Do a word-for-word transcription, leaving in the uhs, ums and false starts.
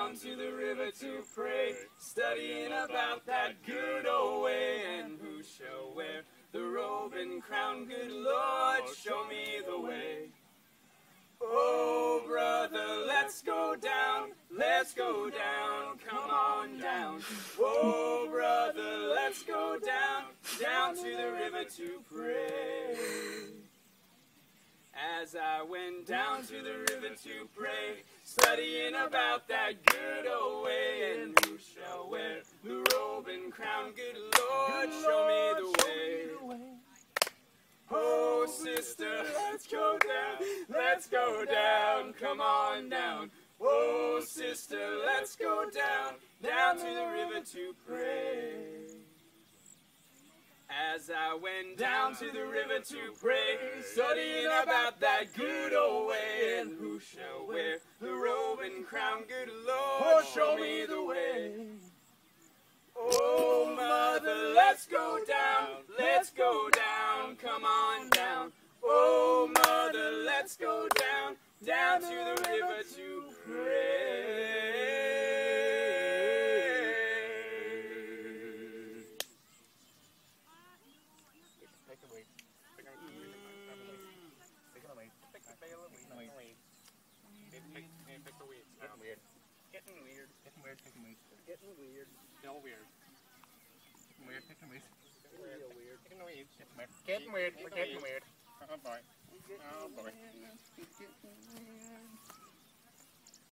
down to the river to pray, studying about that good old way, and who shall wear the robe and crown? Good Lord, show me the way. Oh, brother, let's go down, let's go down, come on down. Oh, brother, let's go down, down to the river to pray. As I went down to the river to pray, studying about that good old way, and who shall wear the robe and crown? Good Lord, show me the way. Oh, sister, let's go down, let's go down, come on down. Oh, sister, let's go down, down to the river to pray. As I went down to the river to pray, studying about that good old way, and who shall wear the robe and crown? Good Lord, show me the way. Oh, mother, let's go down, let's go down, come on down. Oh, mother, let's go down, down to the river to pray. Take a weed. Take a weed. Take a weed. Take a weed. Take a weed. Getting weird. Getting weird. Getting weird. Getting weird. Getting weird. Still weird. Getting weird. Getting weird. Real weird. Getting weird. Getting weird. We're getting weird. Oh boy. Oh boy.